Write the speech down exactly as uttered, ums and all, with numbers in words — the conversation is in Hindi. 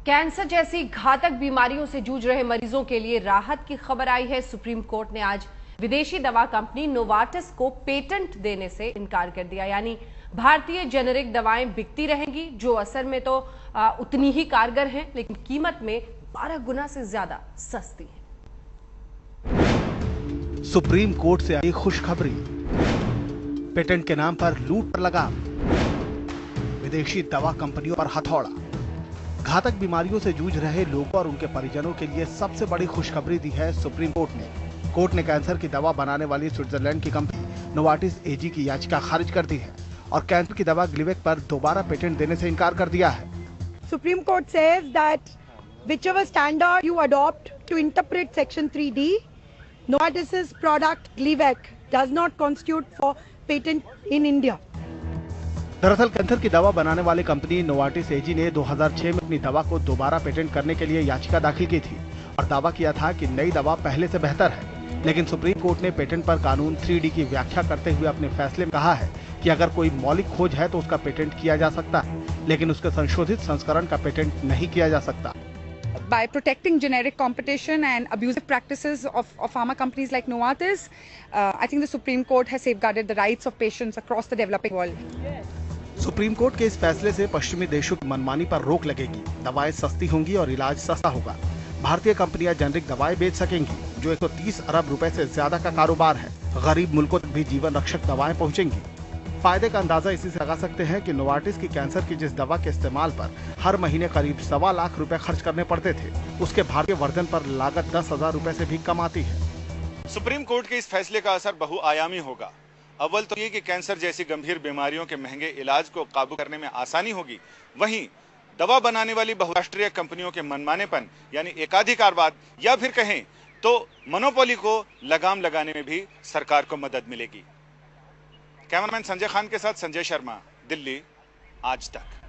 कैंसर जैसी घातक बीमारियों से जूझ रहे मरीजों के लिए राहत की खबर आई है। सुप्रीम कोर्ट ने आज विदेशी दवा कंपनी नोवार्टिस को पेटेंट देने से इनकार कर दिया। यानी भारतीय जेनेरिक दवाएं बिकती रहेंगी, जो असर में तो आ, उतनी ही कारगर हैं, लेकिन कीमत में बारह गुना से ज्यादा सस्ती हैं। सुप्रीम कोर्ट से आई खुशखबरी, पेटेंट के नाम पर लूट पर लगाम, विदेशी दवा कंपनियों पर हथौड़ा। घातक बीमारियों से जूझ रहे लोगों और उनके परिजनों के लिए सबसे बड़ी खुशखबरी दी है सुप्रीम कोर्ट ने। कोर्ट ने कैंसर की दवा बनाने वाली स्विट्जरलैंड की कंपनी नोवार्टिस एजी की याचिका खारिज कर दी है और कैंसर की दवा ग्लिवेक पर दोबारा पेटेंट देने से इनकार कर दिया है। Supreme Court says that whichever standard you adopt to interpret Section three D, Novartis's product Glivec does not constitute for patent in India. दरअसल कैंसर की दवा बनाने वाली कंपनी नोवार्टिस एजी ने दो हज़ार छह में अपनी दवा को दोबारा पेटेंट करने के लिए याचिका दाखिल की थी और दावा किया था कि नई दवा पहले से बेहतर है। लेकिन सुप्रीम कोर्ट ने पेटेंट पर कानून थ्री डी की व्याख्या करते हुए अपने फैसले में कहा है कि अगर कोई मौलिक खोज है तो उसका पेटेंट किया जा सकता है, लेकिन उसके संशोधित संस्करण का पेटेंट नहीं किया जा सकता। By protecting generic competition and abusive practices of, of pharma companies like Novartis, uh, I think the Supreme Court has safeguarded the rights of patients across the developing world. Supreme court के इस फैसले से पश्चिमी देशों की मनमानी पर रोक लगेगी, दवाएं सस्ती होंगी और इलाज सस्ता होगा। भारतीय कंपनियां जेनेरिक दवाएं बेच सकेंगी, जो एक सौ तीस अरब रुपए से ज्यादा का कारोबार है। गरीब मुल्कों तक भी जीवन रक्षक दवाएं पहुंचेंगी। फायदे का अंदाजा इसी से लगा सकते हैं कि नोवार्टिस की कैंसर की जिस दवा के इस्तेमाल पर हर महीने करीब सवा लाख रुपए खर्च करने पड़ते थे, उसके भारतीय वर्जन पर लागत दस हजार रुपए से भी कम आती है। सुप्रीम कोर्ट के इस फैसले का असर बहुआयामी होगा। अव्वल तो ये कि कैंसर जैसी गंभीर बीमारियों के महंगे इलाज को काबू करने में आसानी होगी। वहीं दवा बनाने वाली बहुराष्ट्रीय कंपनियों के मनमानेपन यानी एकाधिकारवाद या फिर कहें तो मोनोपोली को लगाम लगाने में भी सरकार को मदद मिलेगी। कैमरामैन संजय खान के साथ संजय शर्मा, दिल्ली, आज तक।